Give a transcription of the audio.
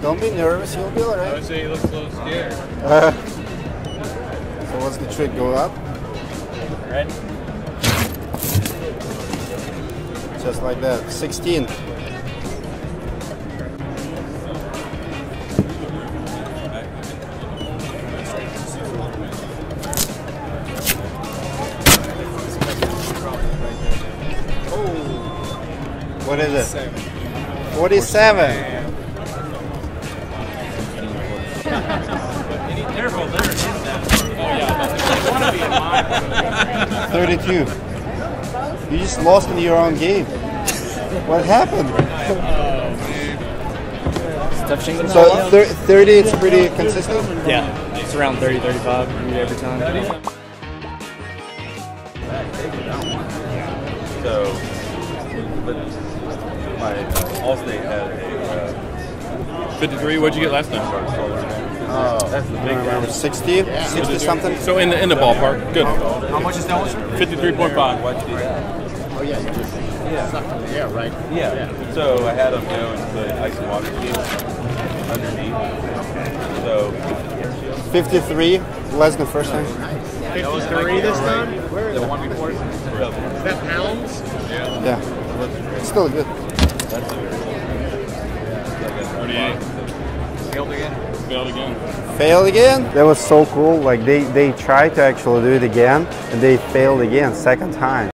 Don't be nervous, you'll be alright. I would say you look a little scared. So what's the trick? Go up? Ready? Just like that. 16. What is it? 47. Careful, there is that. Oh, yeah. 32. You just lost in your own game. What happened? Tough shingles. So 30, it's pretty consistent? Yeah, it's around 30, 35 every time. So, but my Allstate had a 53, what'd you get last time? Oh, that's the big around 60? 60 something? So in the ballpark. Good. How much is that one, sir? 53.5. Why'd you do that? Oh, yeah, you just yeah, right. Yeah. So I had them go and put ice and water cubes underneath. So 53, less than first time. 53 this time? Where is the one before? Is that pounds? Yeah. It's still good. 38. Failed again? Failed again. Failed again? That was so cool. Like they tried to actually do it again and they failed again, second time.